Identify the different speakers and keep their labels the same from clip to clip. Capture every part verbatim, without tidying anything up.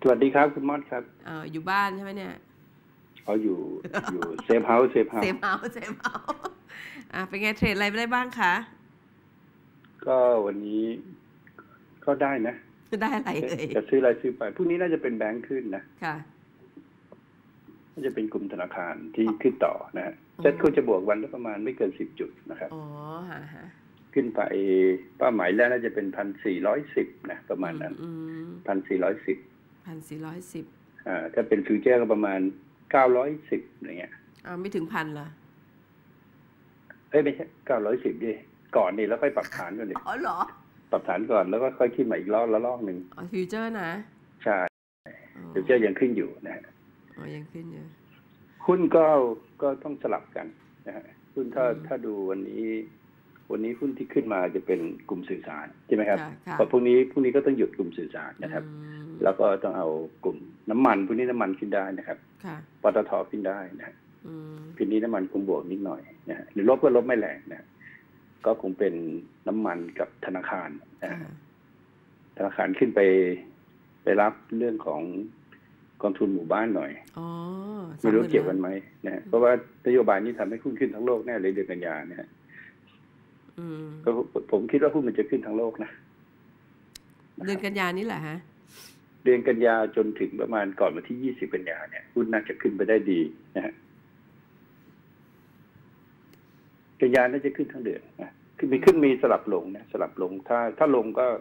Speaker 1: สวัสดีครับคุณมอดครับ
Speaker 2: เอออยู่บ้านใช่ไหมเนี่ย
Speaker 1: เขาอยู่อยู่เซฟเฮาส์เซฟเฮาส์
Speaker 2: เซฟเฮาส์เซฟเฮาส์อ่าเป็นไงเทรดอะไรไปได้บ้างคะ
Speaker 1: ก็วันนี้ก็ได้นะ
Speaker 2: ได้อะไรเลย
Speaker 1: จะซื้ออะไรซื้อไปพรุ่งนี้น่าจะเป็นแบงค์ขึ้นนะ
Speaker 2: ค่ะ
Speaker 1: น่าจะเป็นกลุ่มธนาคารที่ขึ้นต่อนะฮะเซ็ตควรจะบวกวันละประมาณไม่เกินสิบจุดนะครับ
Speaker 2: อ๋อฮะฮะ
Speaker 1: ขึ้นไปเป้าหมายแรกน่าจะเป็นพันสี่ร้อยสิบนะประมาณนั้นพันสี่ร้อยสิบ
Speaker 2: พันสี่ร้อยสิบ
Speaker 1: อ่าถ้าเป็นฟิวเจอร์ก็ประมาณเก้าร้อยสิบอะไรเงี้ย
Speaker 2: อ่าไม่ถึงพันเหรอ
Speaker 1: เอ้ยไม่ใช่เก้าร้อยสิบดิก่อนนี่แล้วค่อยปรับฐานก่อนดิ
Speaker 2: อ๋อเหรอ
Speaker 1: ปรับฐานก่อนแล้วก็ค่อยขึ้นมาอีกรอบละรอบหนึ่ง
Speaker 2: อ๋อฟิวเจอร์นะ
Speaker 1: ใช่ฟิวเจอร์ยังขึ้นอยู่นะฮะ
Speaker 2: อ๋อยังขึ้นอยู่
Speaker 1: หุ้นก็ก็ต้องสลับกันนะฮะหุ้นถ้าถ้าดูวันนี้วันนี้หุ้นที่ขึ้นมาจะเป็นกลุ่มสื่อสารใช่ไหมครับเพราะพรุ่งนี้พรุ่งนี้ก็ต้องหยุดกลุ่มสื่อสารนะครับแล้วก็ต้องเอากลุ่มน้ำมันพรุ่งนี้น้ำมันขึ้นได้นะครับปตท.ขึ้นได้นะพรุ่งนี้น้ำมันคงบวกนิดหน่อยนะฮะหรือลบก็ลบไม่แรงนะก็คงเป็นน้ำมันกับธนาคารนะธนาคารขึ้นไปไปรับเรื่องของกองทุนหมู่บ้านหน่อยไม่รู้เกี่ยวกันไหมนะเพราะว่านโยบายนี้ทำให้หุ้นขึ้นทั้งโลกแน่เลยเดือนกันยาเนี่ยก็ผมคิดว่าหุ้นมันจะขึ้นทั้งโลกนะ
Speaker 2: เดือนกันยานี่แหละฮะ
Speaker 1: เดือนกันยาจนถึงประมาณก่อนวันที่ยี่สิบกันยาเนี่ยหุ้นน่าจะขึ้นไปได้ดีนะฮะกันยาน่าจะขึ้นทั้งเดือนนะคือมีขึ้นมีสลับลงนะสลับลงถ้าถ้าลงก็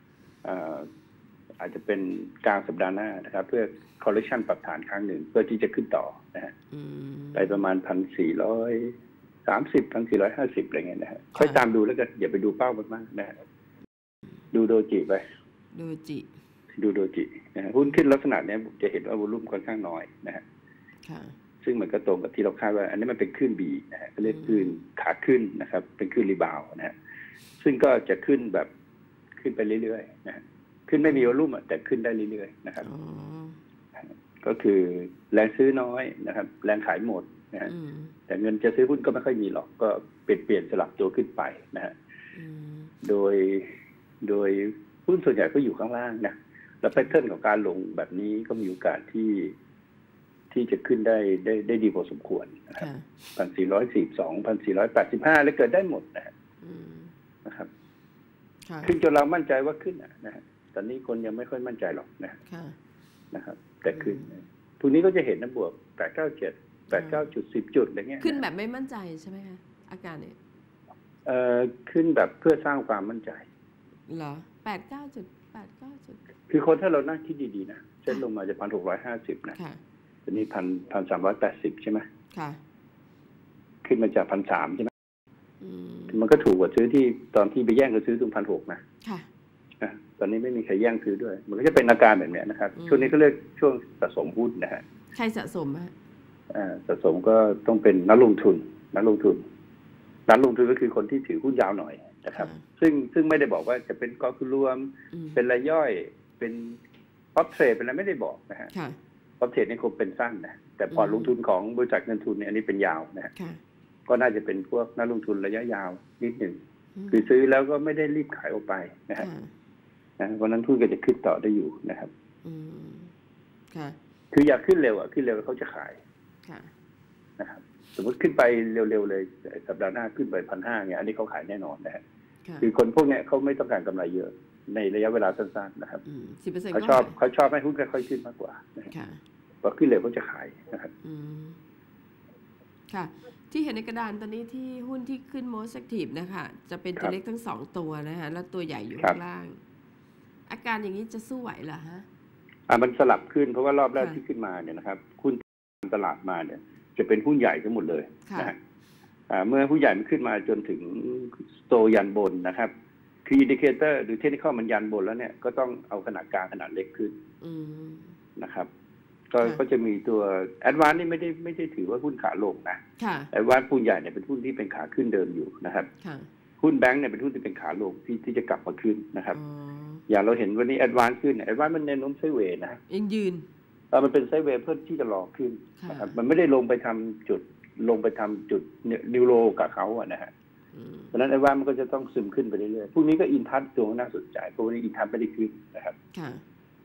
Speaker 1: อาจจะเป็นกลางสัปดาห์หน้านะครับเพื่อ correction ปรับฐานครั้งหนึ่งเพื่อที่จะขึ้นต่อนะฮะไปประมาณพันสี่ร้อยสามสิบพันสี่ร้อยห้าสิบอะไรเงี้ยนะฮะค่อยตามดูแล้วกันอย่าไปดูเป้ามากๆนะฮะดูโดจิไป
Speaker 2: โดจิ
Speaker 1: ดูโดจินะฮะหุ้นขึ้นลักษณะนี้จะเห็นว่าวอลุ่มค่อนข้างน้อยนะฮะซึ่งมันก็ตรงกับที่เราคาดว่าอันนี้มันเป็นคลื่นบีนะฮะเรียกคลื่นขาขึ้นนะครับเป็นคลื่นรีบาวนะฮะซึ่งก็จะขึ้นแบบขึ้นไปเรื่อยๆนะฮะขึ้นไม่มีวอลุ่มแต่ขึ้นได้เรื่อยๆนะครับก็คือแรงซื้อน้อยนะครับแรงขายหมดนะฮะแต่เงินจะซื้อหุ้นก็ไม่ค่อยมีหรอกก็เปลี่ยนเปลี่ยนสลับตัวขึ้นไปนะฮะโดยโดยหุ้นส่วนใหญ่ก็อยู่ข้างล่างนะแล้วแพทเทิร์นของการลงแบบนี้ก็มีโอกาสที่ที่จะขึ้นได้ได้ได้ดีพอสมควรนะครับพันสี่ร้อยสี่สองพันสี่ร้อยแปดสิบห้าแล้วเกิดได้หมดนะนะครับขึ้นจนเรามั่นใจว่าขึ้นนะฮะตอนนี้คนยังไม่ค่อยมั่นใจหรอกนะนะครับแต่ขึ้นพรุ่งนี้ก็จะเห็นนะบวกแปดเก้าเจ็ดแปดเก้าจุดสิบจุดอะไรเงี้ย
Speaker 2: ขึ้นแบบไม่มั่นใจใช่ไหมคะอาการเนี่ย
Speaker 1: เอ่อขึ้นแบบเพื่อสร้างความมั่นใจ
Speaker 2: เหรอแปดเก้าจุดแปดเก้าจุด
Speaker 1: คือคนถ้าเรานั่งคิดดีๆนะเส้นลงมาจะพันหกร้อยห้าสิบนะตอนนี้พันพันสามร้อยแปดสิบใช่ไหมค่ะขึ้นมาจากพันสามใช่ไหมมันก็ถูกกว่าซื้อที่ตอนที่ไปแย่งกันซื้อตรงพันหกนะค่ะตอนนี้ไม่มีใครแย่งซื้อด้วยมันก็จะเป็นอาการแบบนี้นะครับช่วงนี้ก็เรียกช่วงสะสมหุ้นนะฮะ
Speaker 2: ใครสะสมฮะ
Speaker 1: อ่าสะสมก็ต้องเป็นนักลงทุนนักลงทุนนักลงทุนก็คือคนที่ถือหุ้นยาวหน่อยนะครับซึ่งซึ่งไม่ได้บอกว่าจะเป็นกองทุนรวมเป็นรายย่อยเป็นพ็อปเทรดเป็นอะไรไม่ได้บอกนะฮะพ็อปเทรดนี่คงเป็นสั้นนะแต่พอลงทุนของบริษัทเงินทุนเนี่ยอันนี้เป็นยาวนะฮะก็น่าจะเป็นพวกนักลงทุนระยะยาวนิดหนึ่งคือซื้อแล้วก็ไม่ได้รีบขายออกไปนะฮะนะวันนั้นทุนก็จะขึ้นต่อได้อยู่นะครับคืออยากขึ้นเร็วอ่ะขึ้นเร็วเขาจะขายนะครับสมมติขึ้นไปเร็วๆเลยสัปดาห์หน้าขึ้นไปพันห้าเนี่ยอันนี้เขาขายแน่นอนนะฮะคือคนพวกนี้เขาไม่ต้องการกำไรเยอะในระยะเวลาสั้นๆนะครับเขาชอบเขาชอบให้หุ้นค่อยๆขึ้นมากกว่าพอขึ้นเร็วเขาจะขายนะครับ
Speaker 2: ค่ะที่เห็นในกระดานตอนนี้ที่หุ้นที่ขึ้น most active นะคะจะเป็นตัวเล็กทั้งสองตัวนะคะแล้วตัวใหญ่อยู่ข้างล่างอาการอย่างนี้จะสู้ไหวเหรอฮะ
Speaker 1: อ่ามันสลับขึ้นเพราะว่ารอบแรกที่ขึ้นมาเนี่ยนะครับหุ้นตลาดมาเนี่ยจะเป็นหุ้นใหญ่ทั้งหมดเลยนะฮะเมื่อหุ้นใหญ่มันขึ้นมาจนถึงโตยันบนนะครับคืออินดิเคเตอร์หรือเทคนิคอลมันยันบนแล้วเนี่ยก็ต้องเอาขนาดกลางขนาดเล็กขึ้นนะครับก็ก็จะมีตัวแอดวานซ์นี่ไม่ได้ไม่ได้ถือว่าหุ้นขาลงนะแอดวานซ์หุ้นใหญ่เนี่ยเป็นหุ้นที่เป็นขาขึ้นเดิมอยู่นะครับหุ้นแบงก์เนี่ยเป็นหุ้นที่เป็นขาลงที่ที่จะกลับมาขึ้นนะครับอย่างเราเห็นวันนี้แอดวานซ์ขึ้นแอดวานซ์มันแนวโน้มไซด์เวย์นะ
Speaker 2: ยังยืน
Speaker 1: เออมันเป็นไซด์เวย์เพื่อที่จะรอขึ้นนะครับมันไม่ได้ลงไปทำจุดลงไปทำจุดนิวโรกับเขาอะนะฮะเพราะนั้นแอดวานซ์มันก็จะต้องซึมขึ้นไปเรื่อยๆพรุ่งนี้ก็อินทัชตัวน่าสนใจเพราะวันนี้อินทัชไม่ได้ขึ้นนะครับ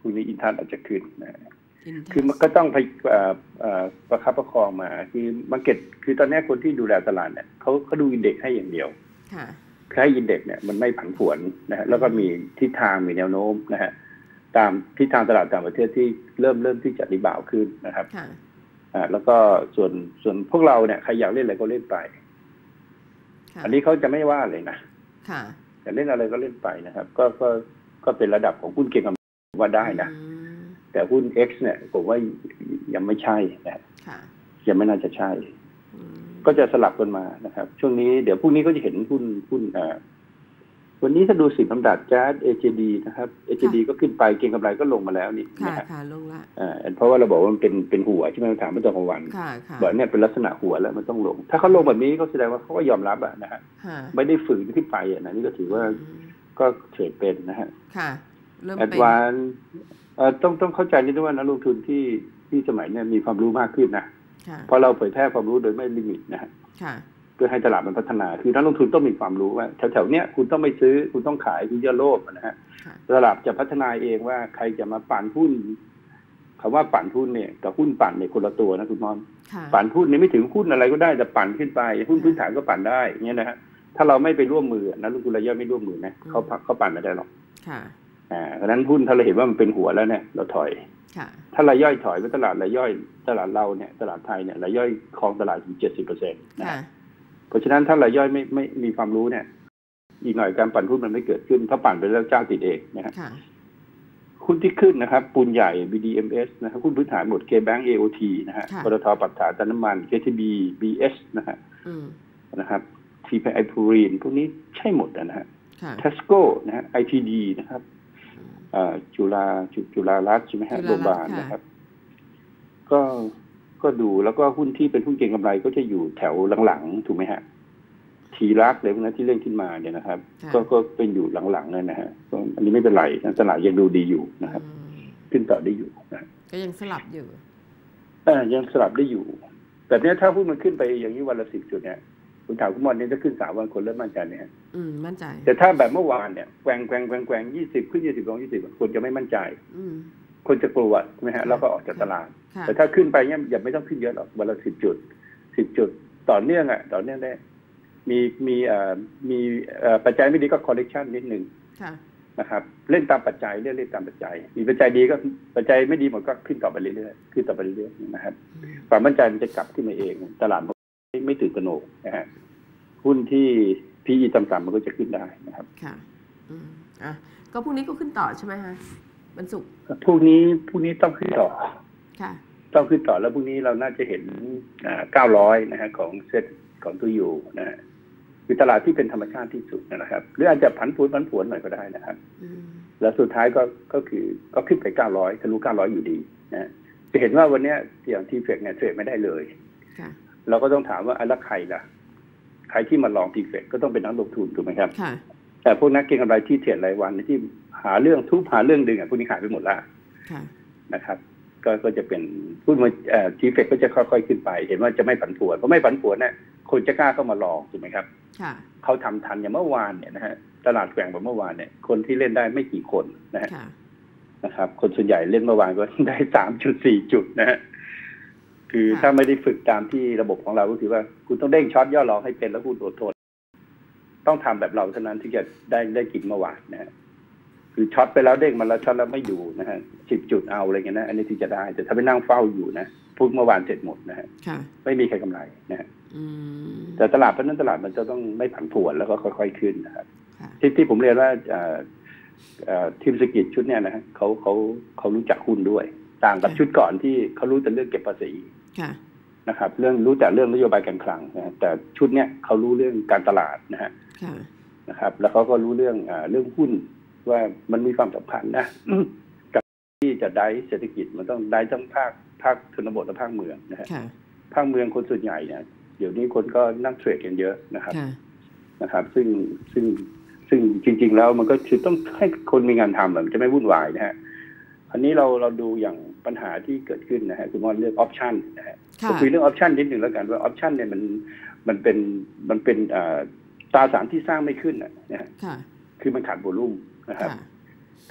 Speaker 1: พรุ่งนี้อินทัสอาจจะขึ้นนะ
Speaker 2: Intas
Speaker 1: คือมันก็ต้องไปประคับประคองมาคือมาร์เก็ตคือตอนนี้คนที่ดูแลตลาดเนี่ยเขาเขาดูอินเด็กซ์ให้อย่างเดียวคือให้อินเด็กซ์เนี่ยมันไม่ผันผวนนะฮะแล้วก็มีทิศทางมีแนวโน้มนะฮะตามทิศทางตลาดต่างประเทศที่เริ่มเริ่มที่จะรีบาวขึ้นนะครับอ่าแล้วก็ส่วนส่วนพวกเราเนี่ยใครอยากเล่นอะไรก็เล่นไปอันนี้เขาจะไม่ว่าเลยนะอยากเล่นอะไรก็เล่นไปนะครับก็ก็ก็เป็นระดับของหุ้นเก็งกำไรว่าได้นะแต่หุ้น X เนี่ยผมว่ายังไม่ใช่นะยังไม่น่าจะใช่ก็จะสลับกันมานะครับช่วงนี้เดี๋ยวพรุ่งนี้ก็จะเห็นหุ้นหุ้นอ่าวันนี้ถ้าดูสิบลำดับแจ๊ส เอ เจ ดี นะครับ เอ เจ ดี ก็ขึ้นไปเก็งกำไรก็ลงมาแล้วนี่
Speaker 2: ค่ะค่ะลงละ
Speaker 1: อ่าเพราะว่าเราบอกว่ามันเป็นเป็นหัวใช่ไหมถามเมื่อตอนกลางวันบอกเนี่ยเป็นลักษณะหัวแล้วมันต้องลงถ้าเขาลงแบบนี้ก็แสดงว่าเขาก็ยอมรับอะนะฮะไม่ได้ฝืนขึ้นไปอ่ะนะนี่ก็ถือว่าก็เทรดเป็นนะฮะ
Speaker 2: ค่ะเริ่ม
Speaker 1: เป็นแอดวานซ์เอ่อต้องต้องเข้าใจนิดนึงว่านักลงทุนที่ที่สมัยเนี่ยมีความรู้มากขึ้นนะเพราะเราเผยแพร่ความรู้โดยไม่ลิมิตนะฮะเพื่อให้ตลาดมันพัฒนาคือนักลงทุนต้องมีความรู้ว่าแถวๆเนี้ยคุณต้องไม่ซื้อคุณต้องขายคุณจะโลภนะฮะตลาดจะพัฒนาเองว่าใครจะมาปั่นหุ้นคำว่าปั่นหุ้นเนี่ยกับหุ้นปั่นเนี่ยคนละตัวนะคุณมอนปั่นหุ้นนี่ไม่ถึงหุ้นอะไรก็ได้แต่ปั่นขึ้นไปหุ้นพื้นฐานก็ปั่นได้เงี้ยนะฮะถ้าเราไม่ไปร่วมมือนักลงทุนรายย่อยไม่ร่วมมือนะเขาเขาปั่นไม่ได้หรอกอ่าเพราะนั้นหุ้นถ้าเราเห็นว่ามันเป็นหัวแล้วเนี่ยเราถอยถ้ารายย่อยถอยไปตลาดรายย่อยตลาดเราเนี่ยตลาดไทยเนี่ยรายย่อยครองตลาดถึงเจ็ดสิบเปอร์เซ็นต์เพราะฉะนั้นถ้ารายย่อยไม่ไม่มีความรู้เนี่ยอีกหน่อยการปั่นหุ้นมันไม่เกิดขึ้นถ้าปั่นไปแล้วเจ้าติดเองนะฮะหุ้นที่ขึ้นนะครับปูนใหญ่ บี ดี เอ็ม เอส นะครับหุ้นพื้นฐานหมด K-Bank เอ โอ ที นะฮะปตท.ปตท.ตน้ำมัน เค ที บี บี เอส นะฮะนะครับ ที พี ไอ พูรีนพวกนี้ใช่หมดนะฮะ Tesco นะฮะ ไอ ที ดี นะครับจุฬาจุฬารัตน์ใช่ไหมฮะโรงพยาบาลนะครับก็ก็ดูแล้วก็หุ้นที่เป็นหุ้นเก็งกำไรก็จะอยู่แถวหลังๆถูกไหมฮะทีรักเลยพวกนั้นที่เล่นขึ้นมาเนี่ยนะครับก็ก็เป็นอยู่หลังๆนั่นนะฮะอันนี้ไม่เป็นไรตลาดยังดูดีอยู่นะครับขึ้นต่อได้อยู่นะ
Speaker 2: ก็ยังสลับอยู่
Speaker 1: อ่ายังสลับได้อยู่แต่เนี้ยถ้าหุ้นมันขึ้นไปอย่างนี้วันละสิบจุดเนี่ยคุณถามคุณมอนเนี่ยจะขึ้นสามวันคนเริ่มมั่นใจเนี่ย
Speaker 2: อืมมั่นใจ
Speaker 1: แต่ถ้าแบบเมื่อวานเนี่ยแกว่งแกว่งแกว่งแกว่งยี่สิบขึ้นยี่สิบลงยี่สิบคนจะไม่มั่นใจคนจะกลัวใช่ไหมฮะแล้วก็ออกจากตลาดแต่ถ้าขึ้นไปเนี่ยอย่าไม่ต้องขึ้นเยอะหรอกวันละสิบจุดสิบจุดต่อเนื่องอ่ะต่อเนื่องได้มีมีเอ่อมีเอ่อปัจจัยไม่ดีก็ correction นิดนึงนะครับเล่นตามปัจจัยเล่นเล่นตามปัจจัยมีปัจจัยดีก็ปัจจัยไม่ดีหมดก็ขึ้นต่อไปเรื่อยๆขึ้นต่อไปเรื่อยๆนะครับความมั่นใจมันจะกลับขึ้นมาเองตลาดไม่ไม่ตื่นตระหนกนะฮะหุ้นที่ พี อี ต่ำๆมันก็จะขึ้นได้นะครับ
Speaker 2: ค่ะอืมอ่ะก็พรุ่งนี้ก็ขึ้นต่อใช่ไหมฮะวันศุกร์
Speaker 1: พรุ่งนี้พรุ่งนี้ต้องขึ้นต่อ
Speaker 2: ค่ะ
Speaker 1: ต้องขึ้นต่อแล้วพรุ่งนี้เราน่าจะเห็นอ่าเก้าร้อยนะฮะของเซ็ตของตัวอยู่นะฮะคือตลาดที่เป็นธรรมชาติที่สุดนะครับหรืออาจจะผันผวนผันผวนหน่อยก็ได้นะครับแล้วสุดท้ายก็ก็คือก็ขึ้นไปเก้าร้อยทะลุเก้าร้อยอยู่ดีนะจะเห็นว่าวันนี้อย่างทีเฟกเนี่ยเทรดไม่ได้เลยเราก็ต้องถามว่าแล้วใครล่ะใครที่มาลองทีเฟกก็ต้องเป็นนักลงทุนถูกไหมครับแต่พวกนักเก็งกำไรที่เทรดรายวันที่หาเรื่องทุบหาเรื่องดึงอ่ะพวกนี้ขายไปหมดแล้วนะครับก็ก็จะเป็นพูดมาทีเฟกก็จะค่อยๆขึ้นไปเห็นว่าจะไม่ผันผวนเพราะไม่ผันผวนเนี่ยคนจะกล้าเข้ามาลองถูกไหมครับเขาทำทันอย่างเมื่อวานเนี่ยนะฮะตลาดแกว่งแบบเมื่อวานเนี่ยคนที่เล่นได้ไม่กี่คนนะฮะนะครับคนส่วนใหญ่เล่นเมื่อวานก็ได้สามจุดสี่จุดนะฮะคือถ้าไม่ได้ฝึกตามที่ระบบของเราก็คือว่าคุณต้องเด้งช็อตย่อรองให้เป็นแล้วคุณอดทนต้องทำแบบเราเท่านั้นที่จะได้ได้กินเมื่อวานนะฮะคือช็อตไปแล้วเด้งมันแล้วช็อตแล้วไม่อยู่นะฮะสิบจุดเอาอะไรเงี้ยนะอันนี้ที่จะได้แต่ถ้าไปนั่งเฝ้าอยู่นะพูดเมื่อวานเสร็จหมดนะฮะไม่มีใครกำไรนะฮะแต่ตลาดเพราะนั้นตลาดมันจะต้องไม่ผันผวนแล้วก็ค่อยๆขึ้นนะครับที่ที่ผมเรียนว่าทีมเศรษฐกิจชุดเนี้ยนะฮะเขาเขาเขารู้จักหุ้นด้วยต่างกับชุดก่อนที่เขารู้แต่เรื่องเก็บภาษีนะครับเรื่องรู้แต่เรื่องนโยบายการคลังนะแต่ชุดเนี้ยเขารู้เรื่องการตลาดนะฮะนะครับแล้วเขาก็รู้เรื่องอ่าเรื่องหุ้นว่ามันมีความสำคัญนะกับที่จะได้เศรษฐกิจมันต้องได้ทั้งภาคภาคชนบทและภาคเมืองนะฮะภาคเมืองคนส่วนใหญ่เนี่ยเดี๋ยวนี้คนก็นั่งเทรดกันเยอะนะครับนะครับซึ่งซึ่งซึ่งจริงๆแล้วมันก็คือต้องให้คนมีงานทำแบบจะไม่วุ่นวายนะฮะอันนี้เราเราดูอย่างปัญหาที่เกิดขึ้นนะฮะคือว่าเรื่องออปชั่นนะฮะคุยเรื่องออปชั่นนิดหนึ่งแล้วกันว่าออปชั่นเนี่ยมันมันเป็นมันเป็นตราสารที่สร้างไม่ขึ้นนะฮะคือมันขาดโวลุ่มนะครับ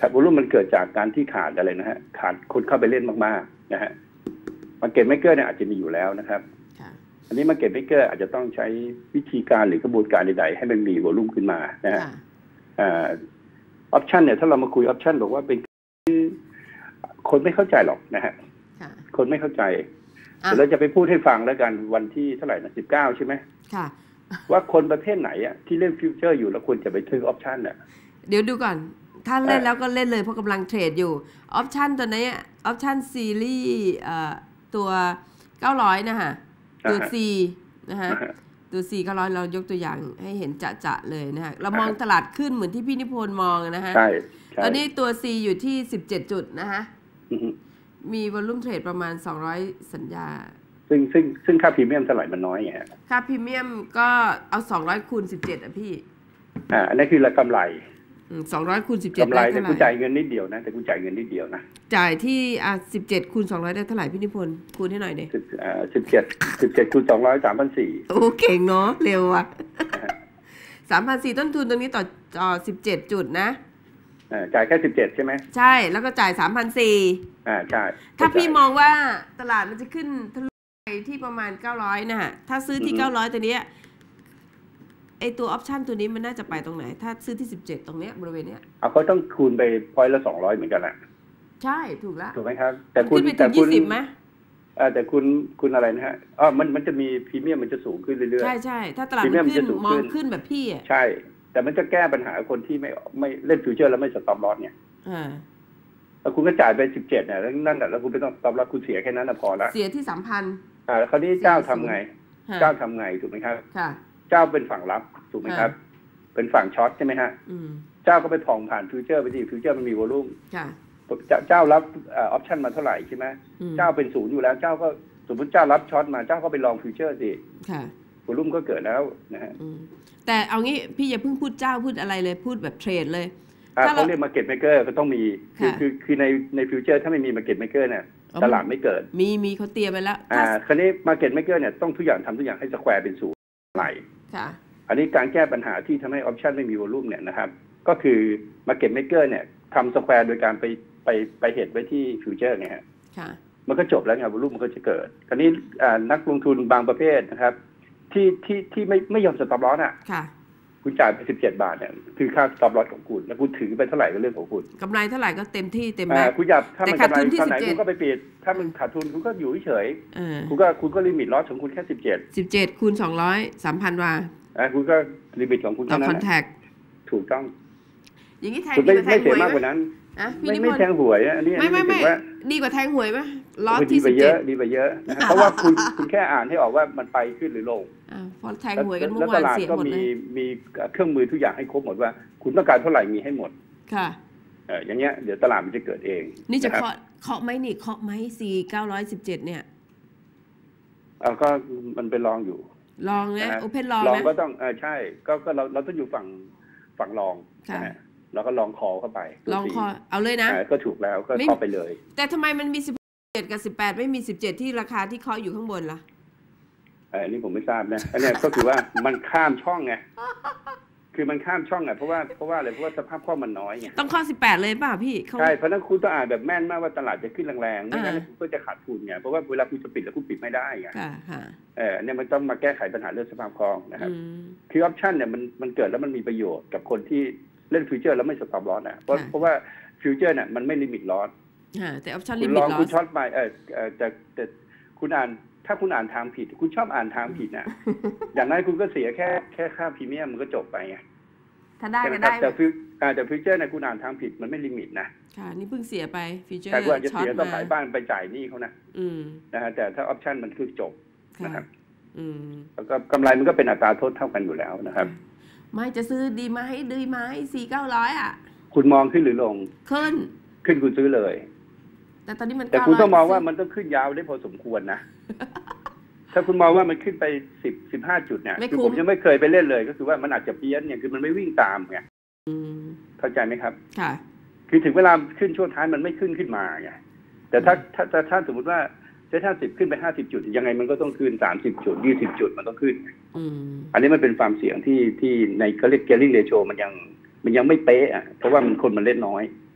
Speaker 1: ครับวอลุ่มมันเกิดจากการที่ขาดอะไรนะฮะขาดคนเข้าไปเล่นมากๆนะฮะมาร์เก็ตเมกเกอร์เนี่ยอาจจะมีอยู่แล้วนะครับอันนี้มาร์เก็ตเมกเกอร์อาจจะต้องใช้วิธีการหรือกระบวนการใดๆให้มันมีวอลุ่มขึ้นมานะฮะออปชันเนี่ยถ้าเรามาคุยออปชันบอกว่าเป็นคนไม่เข้าใจหรอกนะฮะคนไม่เข้าใจเดี๋ยวเราจะไปพูดให้ฟังแล้วกันวันที่เท่าไหร่นะสิบเก้าใช่ไหมค่ะว่าคนประเภทไหนอ่ะที่เล่นฟิวเจอร์อยู่แล้วควรจะไปซื้อออปชันอ่ะ
Speaker 2: เดี๋ยวดูก่อนถ้าเล่นแล้วก็เล่นเลยเพราะกำลังเทรดอยู่ออปชันตัวนี้ออปชันซีรีส์ตัวเก้าร้อยนะฮะตัว C นะฮะตัว C เก้าร้อยเรายกตัวอย่างให้เห็นจะๆเลยนะฮะเรามองตลาดขึ้นเหมือนที่พี่นิพนธ์มองนะฮะ
Speaker 1: ใช่
Speaker 2: ตอนนี้ตัว C อยู่ที่สิบเจ็ดจุดนะฮะมีวอลลุ่มเทรดประมาณสองร้อยสัญญา
Speaker 1: ซึ่งซึ่งซึ่งค่าพรีเมียมเท่าไหร่มันน้อยไง
Speaker 2: ค่าพรีเมียมก็เอาสองร้อยคูณสิบเจ็ดอ่ะพี่
Speaker 1: อ่าอันนี้คือละกำไร
Speaker 2: สองร้อยคูณสิบเจ็ด
Speaker 1: กำไรแต่กูจ่ายเงินนิดเดียวนะแต่กูจ่ายเงินนิดเดียวนะ
Speaker 2: จ่ายที่อ่าสิบเจ็ดคูณสองร้อยได้เท่าไหร่พี่นิพนธ์คูณให้หน่อยดิ
Speaker 1: อ่าสิบเจ็ดสิบเจ็ดคูณสองร้อยสามพันสี่
Speaker 2: โอ้เก่งเนาะเร็วอ่ะสามพันสี่ต้นทุนตรงนี้ต่อต่อสิบเจ็ดจุดนะ
Speaker 1: จ่ายแค่สิบเจ็ดใช่ไหม
Speaker 2: ใช่แล้วก็จ่ายสามพันสี่
Speaker 1: อ่าใช่
Speaker 2: ถ้าพี่มองว่าตลาดมันจะขึ้นทะลุไปที่ประมาณเก้าร้อยนะฮะถ้าซื้อที่เก้าร้อยตัวนี้ไอตัวออปชันตัวนี้มันน่าจะไปตรงไหนถ้าซื้อที่สิบเจ็ดตรงเนี้ยบริเวณเนี้ย
Speaker 1: เอาก็ต้องคูณไปพอยต์ละสองร้อยเหมือนกันแหละ
Speaker 2: ใช่ถูกแล้ว
Speaker 1: ถูกไหมครับแต่
Speaker 2: คุณแต่คุณยี่สิบไหม
Speaker 1: อ่าแต่คุณคุณอะไรนะฮะอ๋อมันมันจะมีพรีเมียมมันจะสูงขึ้นเรื่อยๆ
Speaker 2: ใช่ใช่ถ้าตลาดมันขึ้นมองขึ้นแบบพี่อ่ะ
Speaker 1: ใช่แต่มันจะแก้ปัญหาคนที่ไม่ไม่เล่นฟิวเจอร์แล้วไม่สต็อปลอสเนี่ย
Speaker 2: อ่า
Speaker 1: แล้วคุณก็จ่ายไปสิบเจ็ดเนี่ยแล้วนั่นแหละแล้วคุณไม่ต้องสต็อปลอสคุณเสียแค่นั้นนะพอละ
Speaker 2: เสียที่สามพัน
Speaker 1: อ่าคราวนี้เจ้าทำไงเจ้าทำไงถูกไหมครับ
Speaker 2: ค่ะ
Speaker 1: เจ้าเป็นฝั่งรับถูกไหมครับเป็นฝั่งช็อตใช่ไหมฮะเจ้าก็ไปผ่องผ่านฟิวเจอร์ไปที่ฟิวเจอร์มันมีวอลุ่มเจ้ารับออปชั่นมาเท่าไหร่ใช่ไหมเจ้าเป็นศูนย์อยู่แล้วเจ้าก็สมมติเจ้ารับช็อตมาเจ้าก็ไปลองฟิวเจอร์สิวอลุ่มก็เกิดแล้วนะฮะ
Speaker 2: แต่เอางี้พี่อย่าเพิ่งพูดเจ้าพูดอะไรเลยพูดแบบเทรดเลย
Speaker 1: เขาเรียกมาร์เก็ตเมกเกอร์ก็ต้องมีคือคือคือในในฟิวเจอร์ถ้าไม่มีมาร์เก็ตเมกเกอร์เนี่ยตลาดไม่เกิด
Speaker 2: มีมีเขาเตรียมไปแล้ว
Speaker 1: อ่าคราวนี้มาร์เก็ตเมกเกอร์เนี่ยต้องทุกอย่างทำทุกอย่างให้สแควร์เป็นศูนย์ไหล
Speaker 2: ค่ะ
Speaker 1: อันนี้การแก้ปัญหาที่ทำให้ออปชันไม่มีวอลุ่มเนี่ยนะครับก็คือ Market Maker เนี่ยทำสแควร์โดยการไปไปไปเฮดไว้ที่ฟิวเจอร์ไงฮะมันก็จบแล้วไงวอลุ่มมันก็จะเกิดคราวนี้นักลงทุนบางประเภทนะครับที่ที่ที่ไม่ไม่ยอมสต็อปลอสอ่ะคุณจ่ายไปสิบเจ็ดบาทเนี่ยคือค่าสต็อปลอสของคุณแล้วคุณถือไปเท่าไหร่ก็เรื่องของคุณ
Speaker 2: กำไรเท่าไหร่ก็เต็มที่เต็มแม็กซ์
Speaker 1: คุณอยากถ้ามันกำไรเท่าไหร่คุณก็ไปปิดถ้ามันขาดทุนคุณก็อยู่เฉยคุณก็คุณก็ลิมิตลอสของคุณแค่สิบเจ็ด
Speaker 2: สิบเจ็ดคูณสองร้อยสามพันวา
Speaker 1: อ่าคุณก็ลิมิตของคุณเท่านั้น
Speaker 2: คอนแทค
Speaker 1: ถูกต้อง
Speaker 2: อย่างนี้แทง
Speaker 1: ดีกว่าแทงหวยมากกว่านั้นไม่ไม่แทงหวยอันนี้
Speaker 2: ไม่ไม่ไม่ดีกว่าแทงหวยไหม
Speaker 1: ล็อตที่สิบเจ็ดดีกว่าเยอะเพราะว่าคุณคุณแค่อ่านให้ออกว่ามันไปขึ้นหรือลง
Speaker 2: พอแทงหวยกันเมื่อวานเสียหมดเลย
Speaker 1: แล้วตลาดก็มีมีเครื่องมือทุกอย่างให้ครบหมดว่าคุณต้องการเท่าไหร่มีให้หมด
Speaker 2: ค่ะ
Speaker 1: เอออย่างเงี้ยเดี๋ยวตลาดมันจะเกิดเอง
Speaker 2: นี่จะเคาะเคาะไหมนี่เคาะไหมสี่เก้าร้อยสิบเจ็ดเนี่ย
Speaker 1: เอาก็มันเป็นรองอยู่
Speaker 2: ลองนะโอเพนลอง
Speaker 1: นะลองก็ต้องเออใช่ก็ก็เราเราต้องอยู่ฝั่งฝั่งลองนะเราก็ลองคอเข้าไป
Speaker 2: ลองคอเอาเลยนะ
Speaker 1: ก็ถูกแล้วก็เข้าไปเลย
Speaker 2: แต่ทำไมมันมีสิบเจ็ดกับสิบแปดไม่มีสิบเจ็ดที่ราคาที่เคาะอยู่ข้างบนล่ะ
Speaker 1: อันนี้ผมไม่ทราบนะอันนี้ก็คือว่ามันข้ามช่องไงคือมันข้ามช่องไงเพราะว่าเพราะว่าอะไรเพราะว่าสภาพคล่องมันน้อยไง
Speaker 2: ต้องข้อสิบแปดเลยป่ะพี่
Speaker 1: ใช่เพราะนั้นคุณต้องอ่านแบบแม่นมากว่าตลาดจะขึ้นแรงๆไม่งั้นคุณก็จะขาดทุนไงเพราะว่าเวลาคุณจะปิดแล้วคุณปิดไม่ได้ไงเออเนี่ยมันต้องมาแก้ไขปัญหาเรื่องสภาพคล่องนะครับคือออปชั่นเนี่ยมันมันเกิดแล้วมันมีประโยชน์กับคนที่เล่นฟิวเจอร์แล้วไม่สต็อปลอสนะเพราะเพราะว่าฟิวเจอร์เนี่ยมันไม่ลิมิตลอส
Speaker 2: แต่ออปชั่นลิมิตลอส
Speaker 1: คุณช็อตไปเออแต่แต่คุณอ่านถ้าคุณอ่านทางผิดคุณชอบอ่านทางผิดนะอย่างนั้นคุณก็เสียแค่แค่ค่าพรีเมียมมันก็จบไปไง
Speaker 2: ถ้าได้ก็ได้
Speaker 1: แต่ฟิวแต่ฟิวเจอร์เนี่ยคุณอ่านทางผิดมันไม่ลิมิตนะ
Speaker 2: ค่ะนี่เพิ่งเสียไปฟิวเจอร์
Speaker 1: ใช่ว่าจะเสียต้องขายบ้านไปจ่ายหนี้เขานะนะฮะแต่ถ้าออปชั่นมันคือจบนะครับแล้วก็กำไรมันก็เป็นอัตราโทษเท่ากันอยู่แล้วนะครับ
Speaker 2: ไม่จะซื้อดีไหมดีไหมสี่เก้าร้อยอ่ะ
Speaker 1: คุณมองขึ้นหรือลง
Speaker 2: ขึ้น
Speaker 1: ขึ้นคุณซื้อเลย
Speaker 2: แต่ตอนนี้มัน
Speaker 1: แต่คุณต้องมองว่ามันต้องขึ้นยาวได้พอสมควรนะถ้าคุณมองว่ามันขึ้นไปสิบสิบห้าจุดเนี่ยคือผมยังไม่เคยไปเล่นเลยก็คือว่ามันอาจจะเพี้ยนเนี่ยคือมันไม่วิ่งตามไงเข้าใจไหมครับ
Speaker 2: ค่ะ
Speaker 1: คือถึงเวลาขึ้นช่วงท้ายมันไม่ขึ้นขึ้นมาไงแต่ถ้าถ้าถ้าสมมติว่าเซ็ตห้าสิบขึ้นไปห้าสิบจุดยังไงมันก็ต้องขึ้นสามสิบจุดยี่สิบจุดมันต้องขึ้นอันนี้มันเป็นความเสี่ยงที่ที่ในเขาเรียก gearing ratio มันยังมันยังไม่เป๊ะอ่ะเพราะว่ามันคนมันเล่นน้อย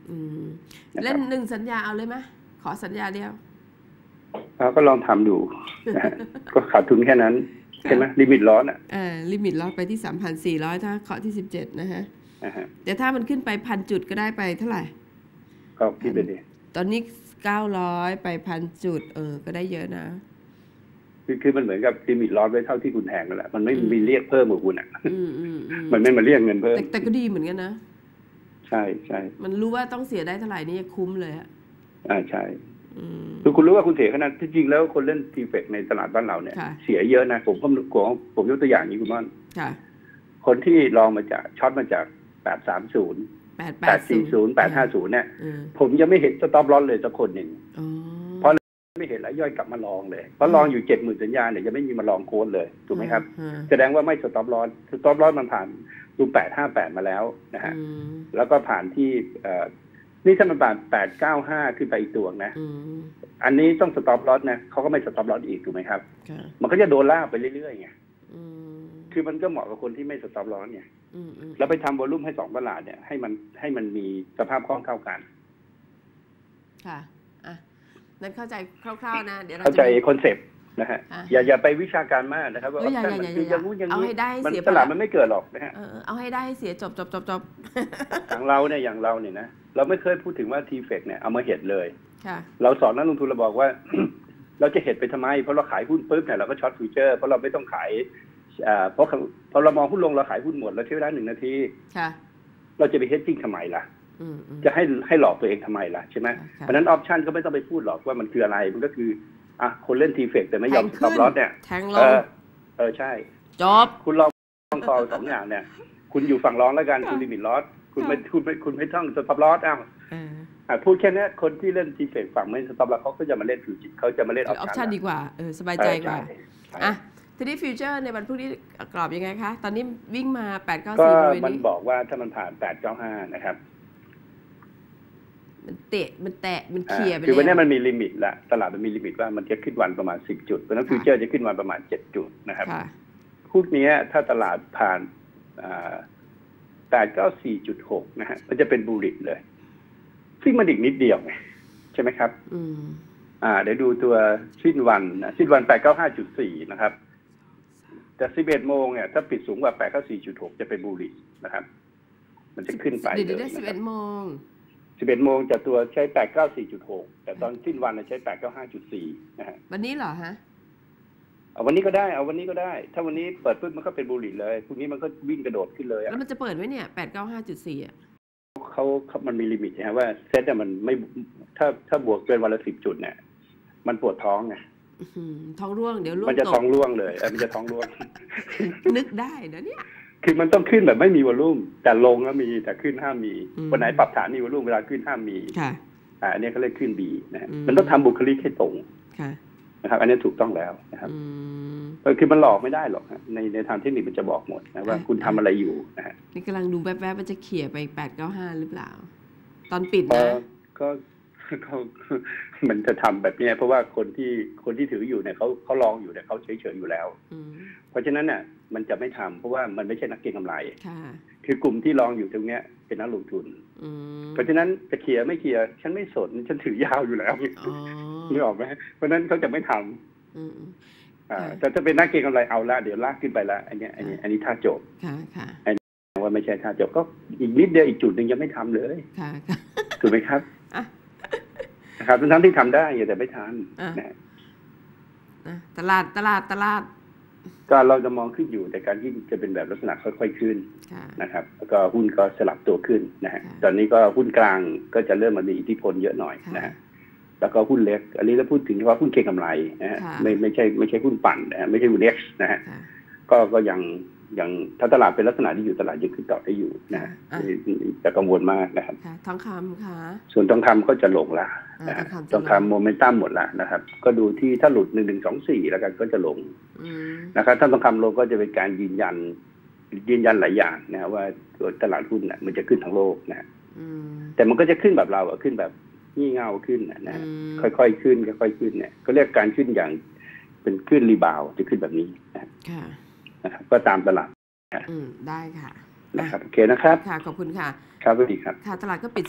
Speaker 2: อืมเล่นหนึ่งสัญญาเอาเลยไหมขอสัญญาเดียว
Speaker 1: เราก็ลองทำดูก็ขาดทุนแค่นั้นใช่ไหมลิมิตร้อนอ่ะ
Speaker 2: อ่าลิมิตร้อนไปที่สามพันสี่ร้อยถ้าเคาะที่สิบเจ็ดนะฮะแต่ถ้ามันขึ้นไปพันจุดก็ได้ไปเท่าไหร่
Speaker 1: ก็คิดไปดิ
Speaker 2: ตอนนี้เก้าร้อยไปพันจุดเออก็ได้เยอะนะ
Speaker 1: คือคือมันเหมือนกับลิมิตร้อนไว้เท่าที่คุณแทงนั่นแหละมันไม่มีเรียกเพิ่มกับคุณอ่ะมันไม่มาเรียกเงินเพิ่ม
Speaker 2: แต่ก็ดีเหมือนกันนะ
Speaker 1: ใช่ใช่
Speaker 2: มันรู้ว่าต้องเสียได้เท่าไหร่นี่คุ้มเลยอ่ะ
Speaker 1: อ่าใช่คือคุณรู้ว่าคุณเสียขนาดที่จริงแล้วคนเล่นทีเฟกในตลาดบ้านเราเนี่ยเสียเยอะนะผมผมผมยกตัวอย่างนี้คุณม่อนคนที่ลองมาจากช็อตมาจากแปดสามศูนย์แปดสี่ศูนย์แปดห้าศูนย์เนี่ยผมยังไม่เห็นสต็อปลอสเลยสักคนหนึ่งเพราะไม่เห็นแล้วย่อยกลับมาลองเลยเพราะลองอยู่เจ็ดหมื่นสัญญาเนี่ยยังไม่มีมาลองโค้ดเลยถูกไหมครับแสดงว่าไม่สต็อปลอสสต็อปลอสมันผ่านดูแปดห้าแปดมาแล้วนะฮะแล้วก็ผ่านที่นี่ถ้ามันผ่านแปดเก้าห้าขึ้นไปอีกตัวนะอันนี้ต้องสต็อปลอสนะเขาก็ไม่สต็อปลอสอีกถูกไหมครับมันก็จะโดนล่าไปเรื่อยๆไงคือมันก็เหมาะกับคนที่ไม่สต็อปลอสไงแล้วไปทำวอลลุ่มให้สองตลาดเนี่ยให้มันให้มันมีสภาพคล่องเท่ากัน
Speaker 2: ค่ะอ่ะนั้นเข้าใจคร่าวๆนะเดี๋ยวเรา
Speaker 1: เข้าใจคอนเซปต์นะฮะอย่าอย่าไปวิชาการมากนะครับว่า
Speaker 2: อย่าอย่าอย่าอย่าเอาให้ได้เสีย
Speaker 1: ตลาดมันไม่เกิดหรอกนะฮะ
Speaker 2: เอาให้ได้เสียจบจบจบจบ
Speaker 1: อย่างเราเนี่ยอย่างเราเนี่ยนะเราไม่เคยพูดถึงว่าทีเฟกเนี่ยเอามาเห็ดเลยเราสอนนักลงทุนเราบอกว่าเราจะเห็ดไปทำไมเพราะเราขายหุ้นปุ๊บเนี่ยเราก็ช็อตฟิวเจอร์เพราะเราไม่ต้องขายเพราะพอเรามองหุ้นลงเราขายหุ้นหมดเราใช้เวลาหนึ่งนาทีเราจะไปเฮดจิ้งทำไมล่ะจะให้ให้หลอกตัวเองทำไมล่ะใช่ไหมเพราะนั้นออปชันก็ไม่ต้องไปพูดหรอกว่ามันคืออะไรมันก็คืออ่ะคนเล่นทีเฟกแต่ไม่ยอมสต็อปลอสเนี่ยเออเออใช่
Speaker 2: จบ
Speaker 1: คุณลองต้องคอสองอย่างเนี่ยคุณอยู่ฝั่งร้องแล้วกันคุณลิมิตลอสคุณไม่คุณไม่คุณไม่ต้องสต็อปลอสอ้าวอ่าพูดแค่นี้คนที่เล่นทีเฟกฝั่งไม่สต็อปลอสเขาก็จะมาเล่นฟิวจิตเขาจะมาเล่นออป
Speaker 2: ชันดีกว่าเออสบายใจกว่าอ่ะทีนี้ฟิวเจอร์ในวันพรุ่งนี้กรอบยังไงคะตอนนี้วิ่งมาแปดเก้าสี่
Speaker 1: ก็มันบอกว่าถ้ามันผ่านแปดเก้าห้านะครับ
Speaker 2: มันเตะมันแตะมันเคลียร์ไปเลย
Speaker 1: คือวันนี้มันมีลิมิตละตลาดมันมีลิมิตว่ามันจะขึ้นวันประมาณสิบจุดเพราะนั้นฟิวเจอร์จะขึ้นวันประมาณเจ็ดจุดนะครับพวกนี้ถ้าตลาดผ่านแปดเก้าสี่จุดหกนะฮะมันจะเป็นบูลลิตเลยซึ่งมันอีกนิดเดียวไงใช่ไหมครับอ่าเดี๋ยวดูตัวสิ้นวันนะสิ้นวันแปดเก้าห้าจุดสี่นะครับแต่สิบเอ็ดโมงเนี่ยถ้าปิดสูงกว่าแปดเก้าสี่จุดหกจะเป็นบูลลิตนะครับมันจะขึ้นไป
Speaker 2: เดี๋ยวได้สิบเอ็ดโมง
Speaker 1: สิบเอ็ดโมงจะตัวใช้แปดเก้าสี่จุดหกแต่ตอนสิ้นวันใช้แปดเก้าห้าจุดสี่นะฮะ
Speaker 2: วันนี้เหรอฮะ
Speaker 1: เอาวันนี้ก็ได้เอาวันนี้ก็ได้ถ้าวันนี้เปิดปุ๊บมันก็เป็นบูลลิตเลยพรุ่งนี้มันก็วิ่งกระโดดขึ้นเลย
Speaker 2: แล้วมันจะเปิดไว้เนี่ยแปดเก้าห้าจุดสี่อ่ะ
Speaker 1: เขาเขามันมีลิมิตนะว่าเซ็ตเนี่ยมันไม่ถ้าถ้าบวกเกินวันละสิบจุดเนี่ยมันปวดท้องไง
Speaker 2: ท้องร่วงเดี๋ยวร่วง
Speaker 1: มันจะท้องร่วงเลยเออมันจะท้องร่วง
Speaker 2: นึกได้นะเนี่ย
Speaker 1: คือมันต้องขึ้นแบบไม่มีวอลลุ่มแต่ลงแล้วมีแต่ขึ้นห้ามมีวันไหนปรับฐานมีวอลลุ่มเวลาขึ้นห้ามมี
Speaker 2: ค่ะ
Speaker 1: อ่าอันนี้เขาเรียกขึ้นบีนะมันต้องทำบุคลิกให้ตรง
Speaker 2: ค่ะ
Speaker 1: นะครับอันนี้ถูกต้องแล้วนะครับเออคือมันหลอกไม่ได้หรอกในในทางเทคนิคมันจะบอกหมดนะว่าคุณทำอะไรอยู่นะฮะ
Speaker 2: นี่กำลังดูแวบๆมันจะเขี่ยไปแปดเก้าห้าหรือเปล่าตอนปิดนะ
Speaker 1: ก็เขามันจะทำแบบนี้เพราะว่าคนที่คนที่ถืออยู่เนี่ยเขาเขาลองอยู่เนี่ยเขาเฉยเฉยอยู่แล้วเพราะฉะนั้นเนี่ยมันจะไม่ทำเพราะว่ามันไม่ใช่นักเก็งกำไรคือกลุ่มที่ลองอยู่ตรงเนี้ยเป็นนักลงทุนเพราะฉะนั้นจะเคลียร์ไม่เคลียร์ฉันไม่สนฉันถือยาวอยู่แล้วนึกออกไหมเพราะฉะนั้นเขาจะไม่ทำอ่าแต่ถ้าเป็นนักเก็งกำไรเอาละเดี๋ยวลากขึ้นไปละอันนี้อันนี้อันนี้ท่าจบอันนี้ว่าไม่ใช่ท่าจบก็อีกนิดเดียวอีกจุดหนึ่งยังไม่ทำเลยถูกไหมครับนะครับทั้งที่ทำได้แต่ไม่ทันนะ
Speaker 2: ตลาดตลาดตลาด
Speaker 1: ก็เราจะมองขึ้นอยู่แต่การที่จะเป็นแบบลักษณะค่อยๆขึ้นนะครับแล้วก็หุ้นก็สลับตัวขึ้นนะฮะตอนนี้ก็หุ้นกลางก็จะเริ่มมามีอิทธิพลเยอะหน่อยนะฮะแล้วก็หุ้นเล็กอันนี้เราพูดถึงเฉพาะหุ้นเก็งกำไรนะฮะไม่ไม่ใช่ไม่ใช่หุ้นปั่นนะฮะไม่ใช่หุ้นเอ็กซ์นะฮะก็ก็ยังยังถ้าตลาดเป็นลักษณะที่อยู่ตลาดยังขึ้นต่อได้อยู่นะจะกังวลมากนะครับ
Speaker 2: ทองคำค่ะ
Speaker 1: ส่วนทองคำก็จะลงละทองคำโมเมนตัมหมดละนะครับก็ดูที่ถ้าหลุดหนึ่งหนึ่งสองสี่แล้วกันก็จะลงนะครับถ้าทองคำลงก็จะเป็นการยืนยันยืนยันหลายอย่างนะว่าตัวตลาดหุ้นน่ะมันจะขึ้นทั้งโลกนะแต่มันก็จะขึ้นแบบเราอะขึ้นแบบงี่เง่าขึ้นนะค่อยๆขึ้นค่อยๆขึ้นเนี่ยก็เรียกการขึ้นอย่างเป็นขึ้นรีบาวจะขึ้นแบบนี้นะครับก็ตามตลาด
Speaker 2: อืมได้ค่ะ
Speaker 1: นะครับโอเคนะครับ
Speaker 2: ค่ะขอบคุณค่ะ
Speaker 1: ครับสวัสดีครับ
Speaker 2: ค่ะตลาดก็ปิด